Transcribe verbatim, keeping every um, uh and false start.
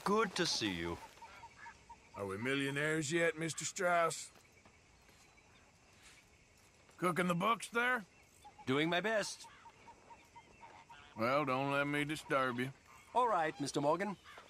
Good to see you. Are we millionaires yet, Mister Strauss? Cooking the books there? Doing my best. Well, don't let me disturb you. All right, Mister Morgan.